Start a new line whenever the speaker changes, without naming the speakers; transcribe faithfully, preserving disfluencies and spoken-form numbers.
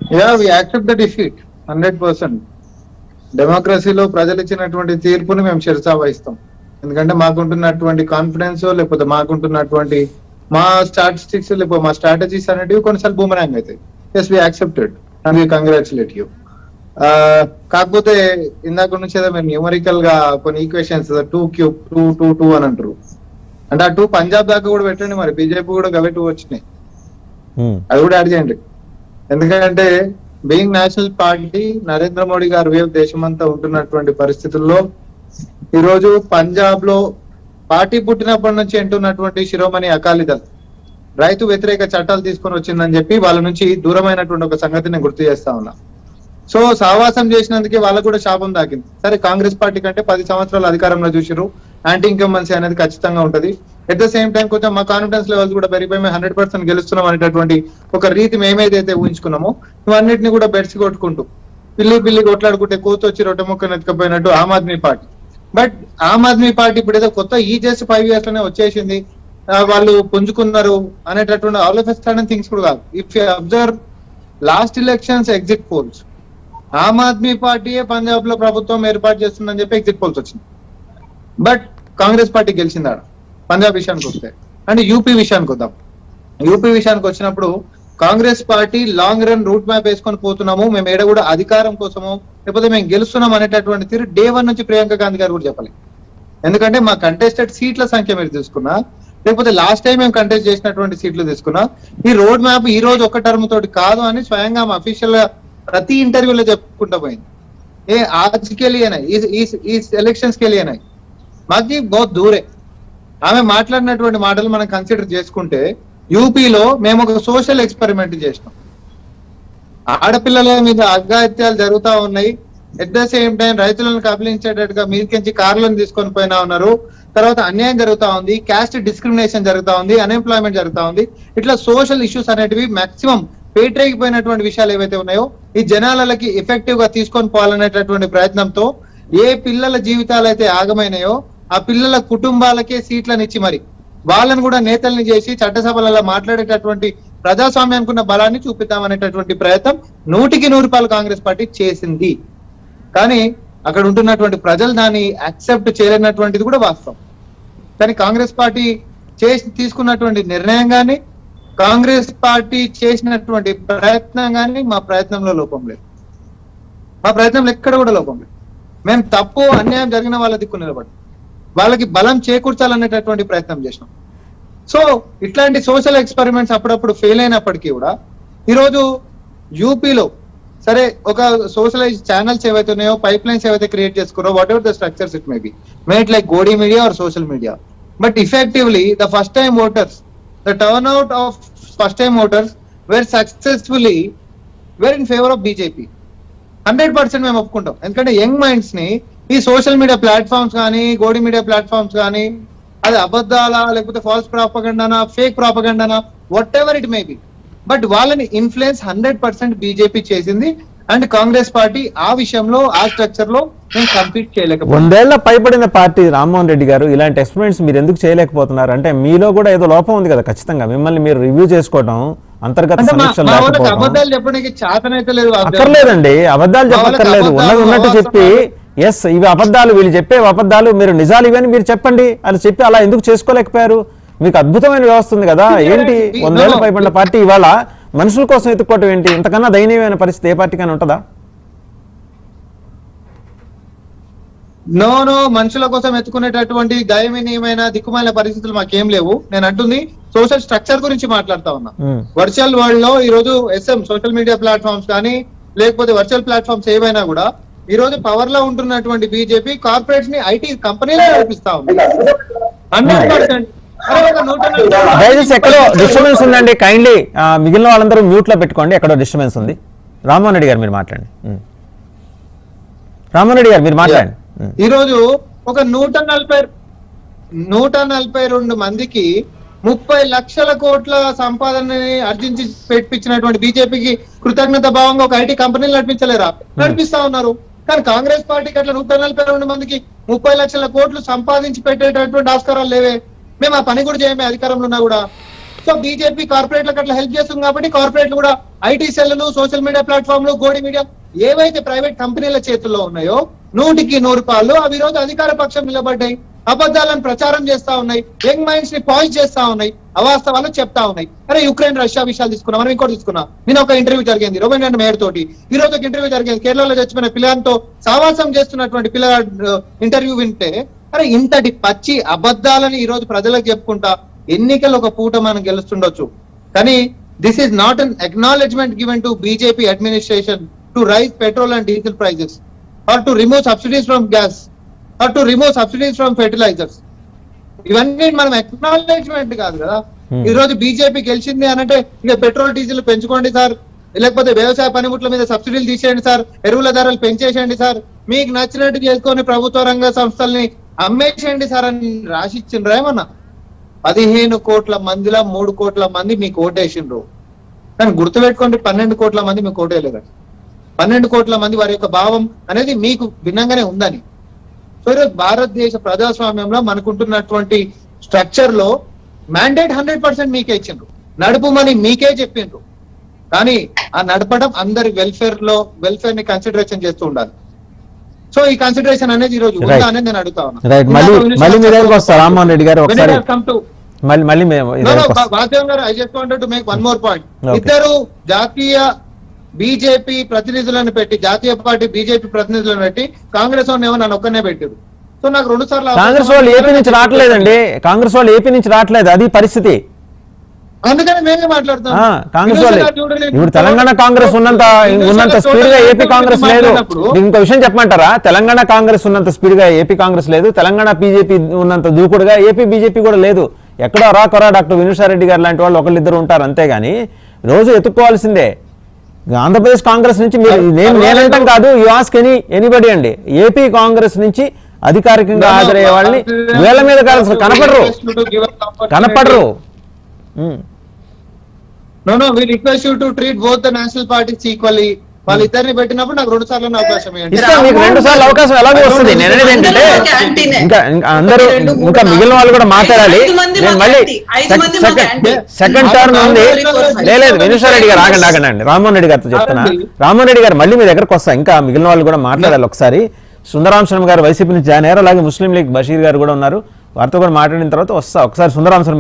Yeah we accept the defeat hundred percent. డెమోక్రసీలో ప్రజలు ఇచ్చినటువంటి తీర్పుని మేము శిరసా వహిస్తాం. ఎందుకంటే మాకుంటున్నటువంటి కాన్ఫిడెన్స్ లేకపోతే మాకుంటున్నటువంటి మా స్టాటిస్టిక్స్ లేకపోతే మా స్ట్రాటజీస్ అనేటివి కొన్నిసార్లు బూమరాంగ్ అవుతాయి. Yes we accepted and we congratulate you. కాకపోతే ఇందాక నుంచి ఏదో మేము న్యూమరికల్ గా కొన్ని equations two cube two two two అని అంటారు. అంటే ఆ టూ పంజాబ్ దాకా కూడా పెట్టండి, మరి బీజేపీ కూడా గవే టూ వచ్చినాయి, అది కూడా యాడ్ చేయండి. ఎందుకంటే being national party Narendra Modi గారు వేవ్ దేశమంతా ఉంటున్నటువంటి పరిస్థితుల్లో ఈ రోజు పంజాబ్ లో పార్టీ పుట్టినప్పటి నుంచి అంటున్నటువంటి శిరోమణి అకాలీదళ్ రైతు వ్యతిరేక చట్టాలు తీసుకొని వచ్చిందని చెప్పి వాళ్ళ నుంచి దూరమైనటువంటి ఒక సంగతిని గుర్తు చేస్తా ఉన్నా. సో సహవాసం చేసినందుకే వాళ్ళకు కూడా శాపం దాకింది. సరే కాంగ్రెస్ పార్టీ కంటే పది సంవత్సరాలు అధికారంలో చూసిరు, యాంటీ ఇన్కంబెన్సీ అనేది ఖచ్చితంగా ఉంటది. ఎట్ ద సేమ్ టైం కొంచెం మా కాన్ఫిడెన్స్ లెవెల్స్ కూడా పెరిగిపోయి మేము హండ్రెడ్ పర్సెంట్ గెలుస్తున్నాం అనేటటువంటి ఒక రీతి మేమేదైతే ఊహించుకున్నామో ఇవన్నిటిని కూడా బెడ్స్ కొట్టుకుంటూ పిల్లి పిల్లి కొట్లాడుకుంటే కోత వచ్చి రొట్టె ముక్కను ఎత్తుకపోయినట్టు Aam Aadmi Party. But Aam Aadmi Party ఇప్పుడు ఏదో కొత్త ఈ జస్ట్ ఫైవ్ ఇయర్స్ లోనే వచ్చేసింది, వాళ్ళు పుంజుకున్నారు అనేటటువంటి ఆల్ ఆఫ్ సడన్ థింగ్స్ కూడా కాదు. If you observe last elections exit polls, Aam Aadmi పార్టీయే పంజాబ్ లో ప్రభుత్వం ఏర్పాటు చేస్తుందని చెప్పి ఎగ్జిట్ పోల్స్ వచ్చింది. బట్ కాంగ్రెస్ పార్టీ గెలిచింది ఆడ పంజాబ్ విషయానికి వస్తే. అండ్ యూపీ విషయానికి వద్దాం. యూపీ విషయానికి వచ్చినప్పుడు Congress party long run route map వేసుకొని పోతున్నాము, మేము ఏడ కూడా అధికారం కోసము లేకపోతే మేము గెలుస్తున్నాం అనేటటువంటి తీరు డే వన్ నుంచి ప్రియాంక గాంధీ గారు కూడా చెప్పాలి. ఎందుకంటే మా కంటెస్టెడ్ సీట్ల సంఖ్య మీరు తీసుకున్నా లేకపోతే లాస్ట్ టైం మేము కంటెస్ట్ చేసినటువంటి సీట్లు తీసుకున్నా ఈ రోడ్ మ్యాప్ ఈ రోజు ఒక టర్మ్ తోటి కాదు అని స్వయంగా మా అఫీషియల్ గా ప్రతి ఇంటర్వ్యూలో చెప్పుకుంటూ పోయింది. ఏ ఆజ్కే లియే నహీ, ఇస్ ఎలక్షన్స్ కే లియే నహీ, మాకి బహుత్ దూరే. ఆమె మాట్లాడినటువంటి మాటలు మనం కన్సిడర్ చేసుకుంటే యూపీలో మేము ఒక సోషల్ ఎక్స్పెరిమెంట్ చేసినాం. ఆడపిల్లల మీద అఘాయిత్యాలు జరుగుతా ఉన్నాయి, ఎట్ ద సేమ్ టైం రైతులను కబలించేటట్టుగా మీదికించి కార్లను తీసుకొని పోయినా ఉన్నారు, తర్వాత అన్యాయం జరుగుతా ఉంది, క్యాస్ట్ డిస్క్రిమినేషన్ జరుగుతా ఉంది, అన్ఎంప్లాయ్మెంట్ జరుగుతా ఉంది. ఇట్లా సోషల్ ఇష్యూస్ అనేటివి మాక్సిమం పేటరేగిపోయినటువంటి విషయాలు ఏవైతే ఉన్నాయో ఈ జనాలకి ఎఫెక్టివ్ గా తీసుకొని పోవాలనేటటువంటి ప్రయత్నంతో ఏ పిల్లల జీవితాలు అయితే ఆగమైనాయో ఆ పిల్లల కుటుంబాలకే సీట్లను ఇచ్చి మరి వాళ్ళని కూడా నేతల్ని చేసి చట్టసభలలో మాట్లాడేటటువంటి ప్రజాస్వామ్యానికి ఉన్న బలాన్ని చూపిద్దామనేటటువంటి ప్రయత్నం నూటికి నూరు రూపాయలు కాంగ్రెస్ పార్టీ చేసింది. కానీ అక్కడ ఉంటున్నటువంటి ప్రజలు దాన్ని యాక్సెప్ట్ చేయలేనటువంటిది కూడా వాస్తవం. కానీ కాంగ్రెస్ పార్టీ చేసి తీసుకున్నటువంటి నిర్ణయం కానీ కాంగ్రెస్ పార్టీ చేసినటువంటి ప్రయత్నం కానీ మా ప్రయత్నంలో లోపం లేదు, మా ప్రయత్నంలో ఎక్కడ కూడా లోపం లేదు. మేము తప్పు అన్యాయం జరిగిన వాళ్ళ దిక్కు నిలబడి వాళ్ళకి బలం చేకూర్చాలనేటటువంటి ప్రయత్నం చేసినాం. సో ఇట్లాంటి సోషల్ ఎక్స్పెరిమెంట్స్ అప్పుడప్పుడు ఫెయిల్ అయినప్పటికీ కూడా ఈరోజు యూపీలో సరే ఒక సోషలైజ్ ఛానల్స్ ఏవైతే ఉన్నాయో పైప్ లైన్స్ ఏవైతే క్రియేట్ చేసుకున్నారో whatever the structures it may be made like Godi media or social media, but effectively the first time voters the turnout of first time voters were successfully were in favor of BJP hundred percent మేము ఒప్పుకుంటాం. ఎందుకంటే young minds ని ఈ social media platforms కానీ గోడి media platforms కానీ అది అబద్ధాలా లేకపోతే ఫాల్స్ ప్రాపగండానా ఫేక్ ప్రాపగండానా whatever it may be, but వాళ్ళని ఇన్ఫ్లుయెన్స్ హండ్రెడ్ పర్సెంట్ బీజేపీ చేసింది. అండ్ కాంగ్రెస్ పార్టీ ఆ విషయంలో ఆ స్ట్రక్చర్ లో మేము కంపీట్ చేయలేకపోతే
వందేళ్ల పైబడిన పార్టీ రామ్మోహన్ రెడ్డి గారు ఇలాంటి ఎక్స్పెరిమెంట్స్ మీరు ఎందుకు చేయలేకపోతున్నారు? అంటే మీలో కూడా ఏదో లోపం ఉంది కదా, ఖచ్చితంగా మిమ్మల్ని మీరు రివ్యూ చేసుకోవడం అంతర్గత సమీక్షలు
అబద్ధాలు చెప్పడానికి చేతనైతే లేదు.
అక్కర్లేదండి, అబద్ధాలు చెప్పక్కర్లేదు, ఉన్నది ఉన్నట్టు చెప్పి ఎస్ ఇవి అబద్ధాలు వీళ్ళు చెప్పే అబద్ధాలు మీరు నిజాలు ఇవని మీరు చెప్పండి అని చెప్పి అలా ఎందుకు చేసుకోలేకపోయారు? మీకు అద్భుతమైన వ్యవస్థ ఉంది కదా, ఏంటి వందేళ్ల పైబడిన పార్టీ ఇవాళ మనుషుల కోసం ఎత్తుకోవటం ఏంటి? ఇంతకన్నా దయనీయమైన పరిస్థితి ఏ పార్టీకైనా ఉంటుందా?
నో నో మనుషుల కోసం ఎత్తుకునేటటువంటి దయనీయమైన దిక్కుమాలిన పరిస్థితులు మాకేం లేవు. నేను అంటుంది సోషల్ స్ట్రక్చర్ గురించి మాట్లాడుతా ఉన్నా. వర్చువల్ వరల్డ్ లో ఈ రోజు ఎస్ఎం సోషల్ మీడియా ప్లాట్ఫామ్స్ కానీ లేకపోతే వర్చువల్ ప్లాట్ఫామ్స్ ఏవైనా కూడా ఈ రోజు పవర్ లో ఉంటున్నటువంటి బీజేపీ కార్పొరేట్స్ ని ఐటీ కంపెనీలు నడిపిస్తా ఉంది. హండ్రెడ్ పర్సెంట్
దయచేసి ఎక్కడో డిస్టర్బెన్స్ ఉందండి, కైండ్లీ మిగిలిన వాళ్ళందరూ మ్యూట్ లో పెట్టుకోండి. ఎక్కడో డిస్టర్బెన్స్ ఉంది. రామ్మోహన్ రెడ్డి గారు మీరు మాట్లాడండి. రామ్మోహన్ రెడ్డి గారు మీరు మాట్లాడండి.
ఈ రోజు ఒక నూట నలభై నూట నలభై రెండు మందికి ముప్పై లక్షల కోట్ల సంపాదనని ఆర్జించి పెట్టించినటువంటి బీజేపీకి కృతజ్ఞత భావంగా ఒక ఐటీ కంపెనీలు నడిపించలేరా? నడిపిస్తా ఉన్నారు. కానీ కాంగ్రెస్ పార్టీకి అట్లా నూట నలభై రెండు మందికి ముప్పై లక్షల కోట్లు సంపాదించి పెట్టేటటువంటి ఆస్కారాలు లేవే. మేము ఆ పని కూడా చేయమే అధికారంలో ఉన్నా కూడా. సో బీజేపీ కార్పొరేట్లకు అట్లా హెల్ప్ చేస్తుంది కాబట్టి కార్పొరేట్లు కూడా ఐటీ సెల్లు, సోషల్ మీడియా ప్లాట్ఫామ్లు, గోడి మీడియా ఏవైతే ప్రైవేట్ కంపెనీల చేతుల్లో ఉన్నాయో నూటికి నూరు పాలు అవి రోజు అధికార పక్షం నిలబడ్డాయి, అబద్ధాలను ప్రచారం చేస్తా ఉన్నాయి, యంగ్ మైండ్స్ ని పాయింట్ చేస్తా ఉన్నాయి, అవాస్తవాలు చెప్తా ఉన్నాయి. అరే యుక్రెయిన్ రష్యా విషయాలు తీసుకున్నాం, మనం ఇంకోటి తీసుకున్నాం. నేను ఒక ఇంటర్వ్యూ జరిగింది రవీంద్ర మేయర్ తోటి, ఈ రోజు ఒక ఇంటర్వ్యూ జరిగింది కేరళలో చచ్చిపోయిన పిల్లలతో సావాసం చేస్తున్నటువంటి పిల్లల ఇంటర్వ్యూ వింటే అరే ఇంతటి పచ్చి అబద్ధాలని ఈ రోజు ప్రజలకు చెప్పుకుంటా ఎన్నికలు ఒక పూట మనం గెలుస్తుండొచ్చు. కానీ this is not an acknowledgement given to BJP administration to raise petrol and diesel prices or to remove subsidies from gas or to remove subsidies from fertilisers. ఇవన్నీ మనం అక్నాలెడ్జ్మెంట్ కాదు కదా. ఈ రోజు బీజేపీ గెలిచింది అనంటే ఇక పెట్రోల్ డీజిల్ పెంచుకోండి సార్, లేకపోతే వ్యవసాయ పనిముట్ల మీద సబ్సిడీలు తీసేయండి సార్, ఎరువుల ధరలు పెంచేసేయండి సార్, మీకు నచ్చినట్టు చేసుకొని ప్రభుత్వ రంగ సంస్థల్ని అమ్మేసేయండి సార్ అని రాసిచ్చిండ్రు. ఏమన్నా పదిహేను కోట్ల మందిలో మూడు కోట్ల మంది మీకు ఓటేసిండ్రు, కానీ గుర్తుపెట్టుకోండి పన్నెండు కోట్ల మంది మీకు ఓటేయలేదు. పన్నెండు కోట్ల మంది వారి యొక్క భావం అనేది మీకు భిన్నంగానే ఉందని. సో ఈరోజు భారతదేశ ప్రజాస్వామ్యంలో మనకుంటున్నటువంటి స్ట్రక్చర్ లో మ్యాండేట్ హండ్రెడ్ పర్సెంట్ మీకే ఇచ్చిండ్రు, నడుపుమని మీకే చెప్పిండ్రు. కానీ ఆ నడపడం అందరి వెల్ఫేర్ లో వెల్ఫేర్ ని కన్సిడరేషన్ చేస్తూ ఉండాలి. సో ఈ కన్సిడరేషన్ అనేది ఈ రోజు ఉందా అనేది నేను అడుగుతా ఉన్నా.
రామ్మోహన్ రెడ్డి గారు ఒకసారి మళ్ళీ
వాసుదేవ్ గారు I just wanted to make one more point. ఇద్దరు జాతీయ బీజేపీ ప్రతినిధులను పెట్టి, జాతీయ పార్టీ బీజేపీ ప్రతినిధులను పెట్టి కాంగ్రెస్ వాళ్ళు ఏమో నన్ను ఒక్కనే పెట్టారు. సో నాకు రెండు సార్లు
కాంగ్రెస్ వాళ్ళు ఏపీ నుంచి రావట్లేదండి, కాంగ్రెస్ వాళ్ళు ఏపీ నుంచి రావట్లేదు, అది పరిస్థితి.
అందుకని మేమే మాట్లాడుతాం.
కాంగ్రెస్ వాళ్ళు ఇప్పుడు తెలంగాణ కాంగ్రెస్ ఉన్నంత ఉన్నంత స్పీడ్ గా ఏపీ కాంగ్రెస్ లేదు. ఇంకో విషయం చెప్పమంటారా, తెలంగాణ కాంగ్రెస్ ఉన్నంత స్పీడ్ గా ఏపీ కాంగ్రెస్ లేదు, తెలంగాణ బీజేపీ ఉన్నంత దూకుడుగా ఏపీ బీజేపీ కూడా లేదు. ఎక్కడో అరాకొరా డాక్టర్ వినుషారెడ్డి గారు లాంటి వాళ్ళు ఒకళ్ళిద్దరు ఉంటారు అంతేగాని రోజు ఎత్తుక్కోవాల్సిందే. ఆంధ్రప్రదేశ్ కాంగ్రెస్ నుంచి మీరు నేను నేనంటాం కాదు, యు ఆస్క్ ఎనీ ఎనీబడి అండి, ఏపీ కాంగ్రెస్ నుంచి అధికారికంగా హాజరయ్యే వాళ్ళని వేళ్ల మీద కనపడరు కనపడరు
No, no, we request you to treat both the national parties equally. వాళ్ళిద్దరిని పెట్టినప్పుడు నాకు రెండు సార్లు అవకాశం
మీకు రెండు సార్లు అవకాశం ఎలాగో వస్తుంది. నేను అనేది ఏంటంటే ఇంకా అందరూ ఇంకా మిగిలిన వాళ్ళు కూడా మాట్లాడాలి. నేను మళ్ళీ సెకండ్ టర్మ్ ఉంది లేదు వినుషారెడ్డి గారు ఆగండి ఆగండి అండి రామ్మోహన్ రెడ్డి గారితో చెప్తున్నా. రామ్మోహన్ రెడ్డి గారు మళ్ళీ మీ దగ్గరకు వస్తా, ఇంకా మిగిలిన వాళ్ళు కూడా మాట్లాడాలి. ఒకసారి సుందరాం శర్మ గారు వైసీపీ నుంచి జాయిన్ అయ్యారు, అలాగే ముస్లిం లీగ్ బషీర్ గారు కూడా ఉన్నారు, వారితో కూడా మాట్లాడిన తర్వాత వస్తా. ఒకసారి సుందరాం శర్మ